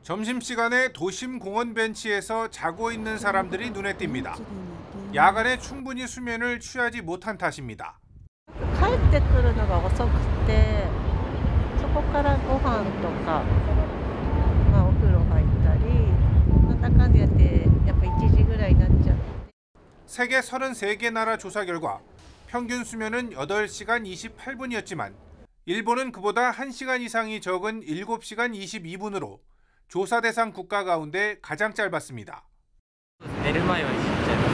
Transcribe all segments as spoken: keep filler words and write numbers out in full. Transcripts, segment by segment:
점심시간에 도심 공원 벤치에서 자고 있는 사람들이 눈에 띕니다. 야간에 충분히 수면을 취하지 못한 탓입니다. 帰ってくるのが遅くて、そこからご飯とか、まあ、お風呂入ったり、なんだかんだやってやっぱいちじぐらいになっちゃう。 세계 서른세 개 나라 조사 결과 평균 수면은 여덟 시간 이십팔 분이었지만 일본은 그보다 한 시간 이상이 적은 일곱 시간 이십이 분으로 조사 대상 국가 가운데 가장 짧았습니다. 寝る前は意識しちゃいます。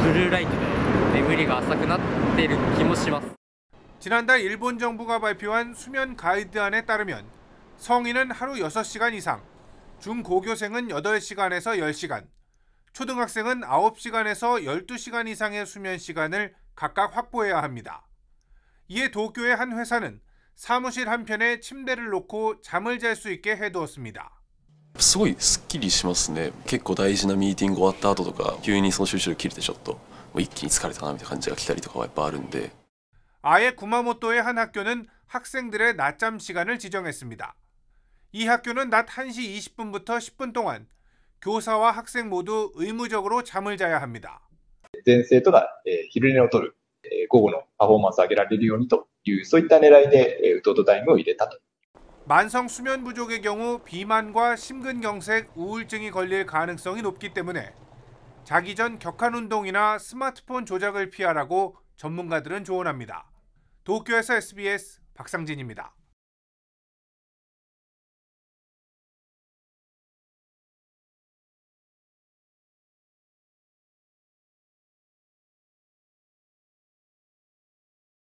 ブルーライトで眠りが浅くなっている気もします。 지난달 일본 정부가 발표한 수면 가이드안에 따르면 성인은 하루 여섯 시간 이상, 중고교생은 여덟 시간에서 열 시간, 초등학생은 아홉 시간에서 열두 시간 이상의 수면 시간을 각각 확보해야 합니다. 이에 도쿄의 한 회사는 사무실 한편에 침대를 놓고 잠을 잘 수 있게 해두었습니다. すごいスッキリしますね。結構大事なミーティング終わった後とか急にその集中力切れてちょっともう一気に疲れたなみたいな感じが来たりとかはやっぱあるんで。 아예 구마모토의 한 학교는 학생들의 낮잠 시간을 지정했습니다. 이 학교는 낮 한 시 이십 분부터 십 분 동안 교사와 학생 모두 의무적으로 잠을 자야 합니다. 全生徒が昼寝をとる、午後のパフォーマンスを上げられるようにというそういった狙いでウトウトタイムを入れたと。 만성 수면 부족의 경우 비만과 심근경색, 우울증이 걸릴 가능성이 높기 때문에 자기 전 격한 운동이나 스마트폰 조작을 피하라고 전문가들은 조언합니다. 도쿄에서 에스비에스 박상진입니다.